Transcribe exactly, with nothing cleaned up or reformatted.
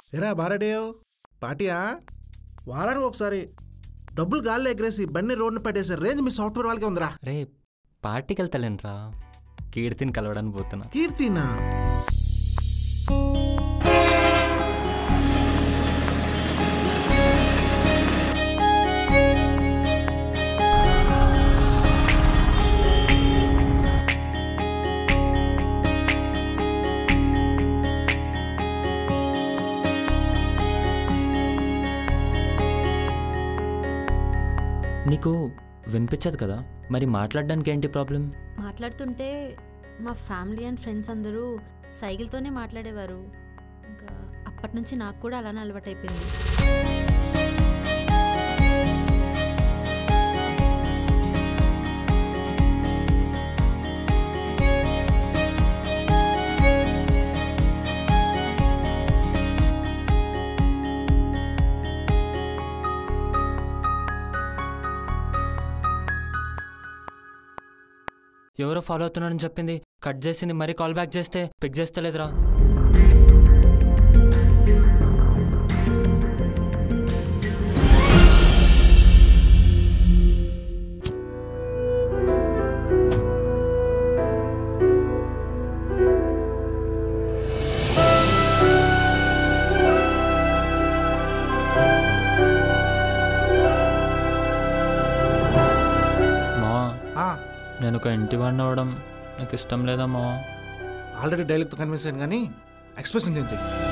ఎరా బారడేవ్ పార్టీయా? వారానికి ఒకసారి డబ్బులు గాల్లో ఎగరేసి బండి రోడ్డును పెట్టేసే రేంజ్ మీ సాఫ్ట్వేర్ వాళ్ళకే ఉందిరా. రే పార్టీకి వెళ్తాలేనరా, కీర్తిని కలవడానికి పోతున్నా. కీర్తినా? నీకు వినిపించదు కదా, మరి మాట్లాడడానికి ఏంటి ప్రాబ్లం? మాట్లాడుతుంటే మా ఫ్యామిలీ అండ్ ఫ్రెండ్స్ అందరూ సైకిల్తోనే మాట్లాడేవారు. ఇంకా అప్పటి నుంచి నాకు కూడా అలానే అలవాటు అయిపోయింది. ఎవరో ఫాలో అవుతున్నాడని చెప్పింది, కట్ చేసింది, మరీ కాల్ బ్యాక్ చేస్తే పిక్ చేస్తలేదురా. నేను ఒక ఇంటి వాడిని అవ్వడం నాకు ఇష్టం లేదమ్మా. ఆల్రెడీ డైలాగ్తో కన్విన్స్ అయ్యాను కానీ ఎక్స్ప్రెషన్ చేంజ్ చేయి.